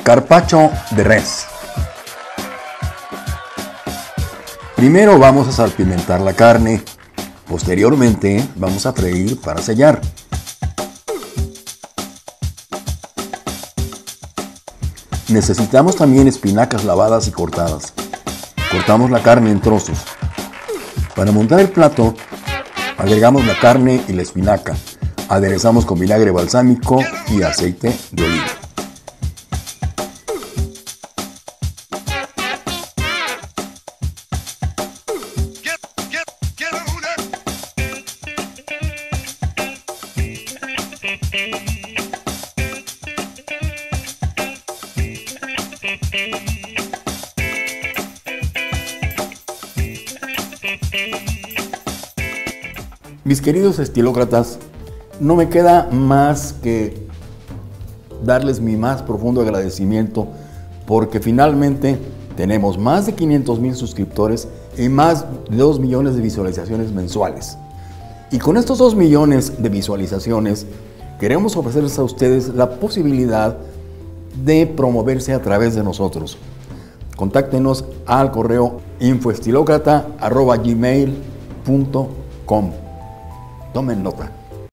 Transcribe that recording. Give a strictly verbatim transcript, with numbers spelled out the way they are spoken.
Carpaccio de res. Primero vamos a salpimentar la carne, posteriormente vamos a freír para sellar. Necesitamos también espinacas lavadas y cortadas. Cortamos la carne en trozos. Para montar el plato, agregamos la carne y la espinaca. Aderezamos con vinagre balsámico y aceite de oliva. Mis queridos estilócratas, no me queda más que darles mi más profundo agradecimiento porque finalmente tenemos más de quinientos mil suscriptores y más de dos millones de visualizaciones mensuales. Y con estos dos millones de visualizaciones queremos ofrecerles a ustedes la posibilidad de promoverse a través de nosotros. Contáctenos al correo infoestilocrata arroba gmail punto com. Tomen nota.